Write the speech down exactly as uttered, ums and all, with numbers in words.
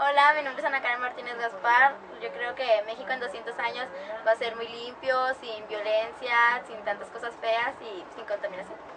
Hola, mi nombre es Ana Karen Martínez Gaspar. Yo creo que México en doscientos años va a ser muy limpio, sin violencia, sin tantas cosas feas y sin contaminación.